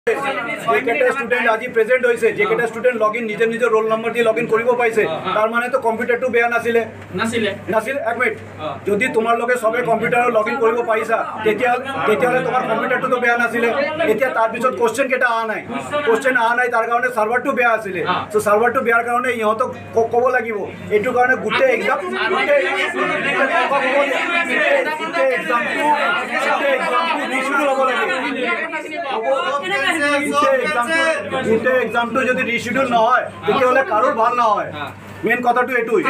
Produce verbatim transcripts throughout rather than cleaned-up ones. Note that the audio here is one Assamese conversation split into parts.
जेकेटा स्टूडेंट आज प्रेजेंट होइसे जेकेटा स्टूडेंट लॉगिन निजे निजे रोल नम्बर দিয়ে লগ ইন কৰিব পাইছে তাৰ মানে তো কম্পিউটাৰটো বেয়া নাছিলে নাছিলে নাছিল এক মিনিট যদি তোমাৰ লগে সবে কম্পিউটাৰত লগ ইন কৰিব পাইছা তেতিয়া তেতিয়ালে তোমাৰ কম্পিউটাৰটো তো বেয়া নাছিলে এতিয়া তাৰ পিছত কোশ্চেন কেটা আ নাই কোশ্চেন আ নাই তাৰ কাৰণে সাৰ্ভাৰটো বেয়া আছিলে সো সাৰ্ভাৰটো বেয়াৰ কাৰণে ইহঁতক ক'ব লাগিব এটো কাৰণে গুটে এক্সাম গুটে এক্সামটো গুটে এক্সামটো ৰিশুড হ'ব লাগে গোটে এক্সামটো যদি রিশিডিউল না হয় তেতিয়াহলে কারোর ভাল না হয় মেন কথাটো এটুই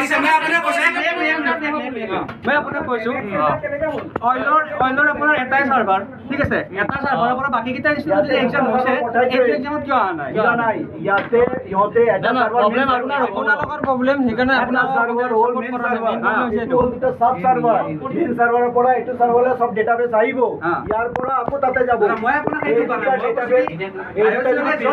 मैं अपने কৈছো অইলৰ অইলৰ আপোনাৰ এটাই সাৰ্ভাৰ ঠিক আছে এটা সাৰ্ভাৰৰ পৰা বাকি কিটা ষ্টুডেন্ট এক্সাম হৈছে এই এক্সামত কিয় আনা নাই ইয়া নাই ইয়াতে ইহতে এটা সাৰ্ভাৰ প্ৰবলেম আপোনাৰ আপোনালোকৰ প্ৰবলেম সেইকাৰণে আপোনাৰ সাৰ্ভাৰ হ'ল মেইন সাৰ্ভাৰ এইটো হ'ল দুটা সাব সাৰ্ভাৰ মেইন সাৰ্ভাৰৰ পৰা এইটো সাৰ্ভাৰলৈ সব ডেটাবেস আহিব ইয়াৰ পৰা আকৌ তাতে যাব মই আপোনাক এইটো ডেটাবেস এইটো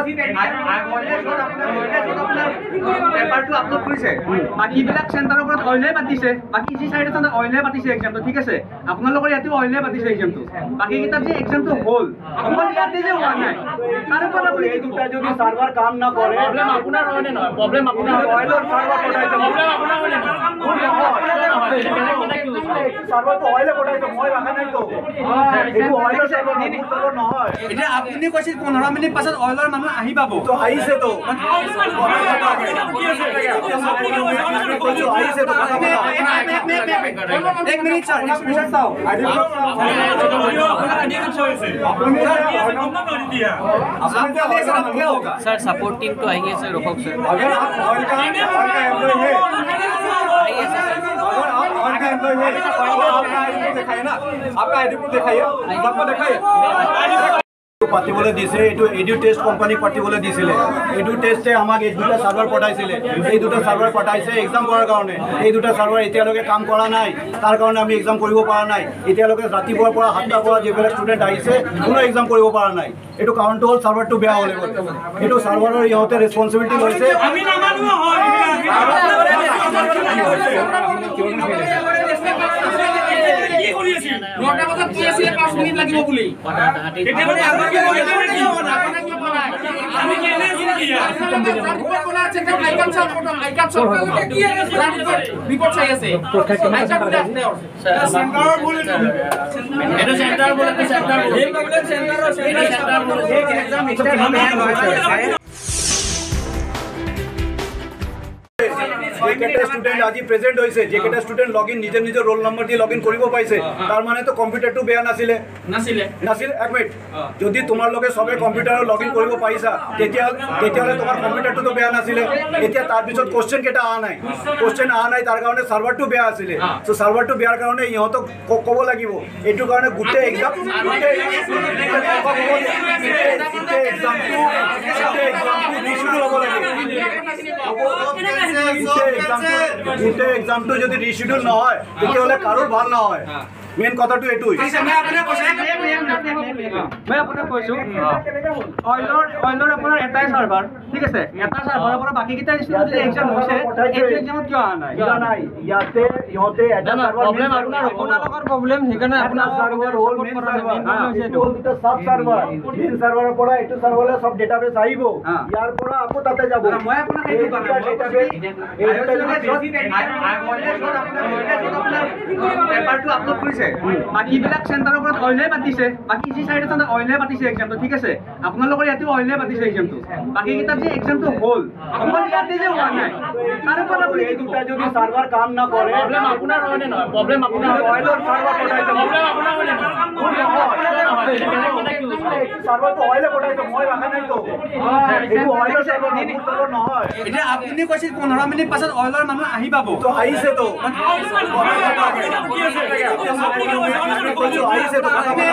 পেপাৰটো আপলোড কৰিছে বাকি বিলাক সেন্টাৰৰ ওপৰত অইলে পাতিছে বাকি যি সাইডে সেন্টাৰ অইলে পাতিছে এক্সামটো ঠিক আছে আপোনালোকৰ ইয়াতে অইলে পাতিছে এক্সামটো বাকি কিটা যে এক্সামটো হ'ল অকল ইয়াতে যে হোৱা নাই তাৰ ওপৰত আপুনি এই দুটা যদি সার্ভার কাম না করে প্ৰবলেম আপোনাৰ হয়নে নহয় প্ৰবলেম আপোনাৰ অইলৰ সার্ভার পঠাইছে প্ৰবলেম আপোনাৰ হয়নে নহয় সার্ভার তো অইলে পঠাইছে মই রাখা নাই তো এইটো অইলৰ সার্ভার সার্ভার নহয় এটা আপুনি কৈছিল পোন্ধৰ মিনিট পাছত অইলৰ মানুহ আহি পাব তো আহিছে তো আহিছে তো এক মিনিট স্যার এক্সপ্রেশন দাও सर सपोर्ट टीम तो आई है सर रोको सर अगर आप ऑयल का ऑयल का एम्प्लॉय है आई है सर अगर आप ऑयल का एम्प्लॉय है आपका आईडी प्रूफ दिखाइए ना आपका आईडी प्रूफ दिखाइए सबको दिखाइए পাতিবলৈ দিছে এটো এডু টেস্ট কোম্পানী পাতিবলৈ দিছিলে এডু টেস্টে আমাক এই দুটা সার্ভার পঠাইছিলে এই দুটা সার্ভার পঠাইছে এক্সাম কৰাৰ কাৰণে এই দুটা সার্ভার এতিয়ালৈকে কাম কৰা নাই তাৰ কাৰণে আমি এক্সাম কৰিব পৰা নাই এতিয়ালৈকে ৰাতিপুৱাৰ পৰা সাতটাৰ পৰা যিবিলাক ষ্টুডেন্ট আহিছে কোনো এক্সাম কৰিব পৰা নাই এটো কাৰণটো হ'ল সার্ভারটো বেয়া হ'লে এটো সার্ভাৰৰ ইহঁতে ৰেসপন্সিবিলিটি লৈছে আমি নামানো হয় কি কৰি আছে নটা বজাত কি আছে পাঁচ মিনিট লাগিব বুলি কেতিয়াবা আগতে কৰি আছে আমি কেনে আছিল কি ৰিপোৰ্ট কোনা আছে আইকান চাও ফটো আইকান চাও কি আছে ৰিপোৰ্ট চাই আছে আইকান আছে সেন্টাৰ বলে এটা সেন্টার বলে তো সেন্টার এই প্রবলেম সেন্টার আছে এই সেন্টার বলে এক্সাম এক্সাম जेकेटा स्टूडेंट आज प्रेजेंट होइसे जेकेटा स्टूडेंट लॉग इन निजे निजे रोल नम्बर দিয়ে লগ ইন কৰিব পাইছে তাৰ মানে তো কম্পিউটাৰটো বেয়া নাছিলে নাছিলে নাছিল এক মিনিট যদি তোমাৰ লগে সবে কম্পিউটাৰত লগ ইন কৰিব পাইছা তেতিয়া তেতিয়ালে তোমাৰ কম্পিউটাৰটো তো বেয়া নাছিলে এতিয়া তাৰ পিছত কোশ্চেন কেটা আ নাই কোশ্চেন আ নাই তাৰ কাৰণে সাৰ্ভাৰটো বেয়া আছিলে সো সাৰ্ভাৰটো বেয়াৰ কাৰণে ইহঁতক ক'ব লাগিব এটো কাৰণে গুটে এক্সাম গুটে এক্সামটো গুটে এক্সামটো ৰিশুড হ'ব লাগে গোটে এক্সামটো যদি রিশিডিউল না হয় তেতিয়াহলে কারোর ভাল না হয় মেন কথাটো এটুই मैं अपने কৈছো मैं अपने কৈছো অইলৰ অইলৰ আপোনাৰ এটাই সাৰ্ভাৰ ঠিক আছে এটা সাৰ্ভাৰৰ পৰা বাকি কিটা ষ্টুডেন্ট এক্সাম হৈছে এই এক্সামত কিয় আনা নাই ইয়া নাই ইয়াতে ইহঁতে এটা সাৰ্ভাৰ প্ৰবলেম আপোনাৰ আপোনালোকৰ প্ৰবলেম সেইকাৰণে আপোনাৰ আপোনাৰ সাৰ্ভাৰ হ'ল মেইন সাৰ্ভাৰ এইটো হ'ল দুটা সাব সাৰ্ভাৰ মেইন সাৰ্ভাৰৰ পৰা এইটো সাৰ্ভাৰলৈ সব ডেটাবেস আহিব ইয়াৰ পৰা আকৌ তাতে যাব মই আপোনাক এইটো ডেটাবেস এইটো পেপাৰটো আপলোড কৰিছে বাকি বিলাক সেন্টাৰৰ ওপৰত অইলে পাতিছে বাকি যি সাইডে সেন্টাৰ অইলে পাতিছে এক্সামটো ঠিক আছে আপোনালোকৰ ইয়াতে অইলে পাতিছে এক্সামটো বাকি কিটা যে এক্সামটো হ'ল অকল ইয়াতে যে হোৱা নাই তাৰ ওপৰত আপুনি এই দুটা যদি সার্ভার কাম না করে প্ৰবলেম আপোনাৰ হয়নে নহয় প্ৰবলেম আপোনাৰ অইলৰ সার্ভার পঠাইছে প্ৰবলেম আপোনাৰ হয়নে নহয় সার্ভার তো অইলে পঠাইছে মই রাখা নাই তো এইটো অইলৰ সার্ভার সার্ভার নহয় এটা আপুনি কৈছিল পোন্ধৰ মিনিট পাছত অইলৰ মানুহ আহি পাব তো আহিছে তো আহিছে তো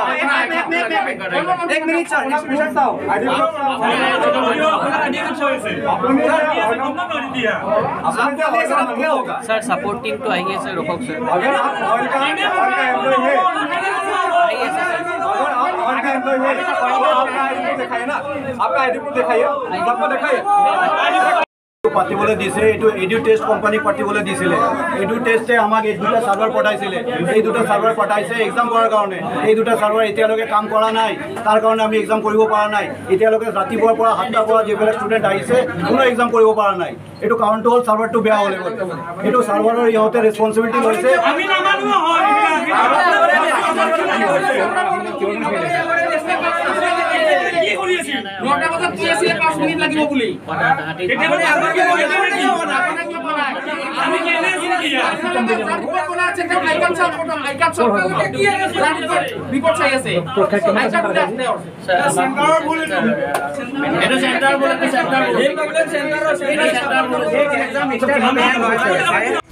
এক মিনিট স্যার এক্সপ্রেশন দাও सर सपोर्ट टीम तो आई है सर रोको सर अगर आप ऑयल का ऑयल का एम्प्लॉय है आई है सर अगर आप ऑयल का एम्प्लॉय है आपका आईडी प्रूफ दिखाइए ना आपका आईडी प्रूफ दिखाइए सबको दिखाइए পাতিবলৈ দিছে এইটো এডু টেষ্ট কোম্পানী পাতিবলৈ দিছিলে এডু টেষ্টে আমাক এই দুটা সাৰ্ভাৰ পঠাইছিলে এই দুটা সাৰ্ভাৰ পঠাইছে এক্সাম কৰাৰ কাৰণে এই দুটা সাৰ্ভাৰ এতিয়ালৈকে কাম কৰা নাই তাৰ কাৰণে আমি এক্সাম কৰিব পৰা নাই এতিয়ালৈকে ৰাতিপুৱাৰ পৰা সাতটাৰ পৰা যিবিলাক ষ্টুডেণ্ট আহিছে কোনো এক্সাম কৰিব পৰা নাই এইটো কাৰণটো হ'ল সাৰ্ভাৰটো বেয়া হ'লে এইটো সাৰ্ভাৰৰ ইহঁতে ৰেছপঞ্চিবিলিটি লৈছে আমি নামানো হয় কি কৰি আছে নটা বজাত কি আছিল পাঁচ মিনিট লাগিব বুলি এতিয়া মানে আমাকে আমি কেনে আছি নেকি ৰিপৰ্ট কৰা আছে তে আইকাম চাও ফটো আইকাম চাও কি আছে ৰিপৰ্ট চাই আছে আইকাম আছে সেন্টাৰৰ বলে এটা সেন্টাৰ বলে সেন্টাৰ বলে এই সেন্টাৰ আছে এই সেন্টাৰ বলে এক্সাম এক্সাম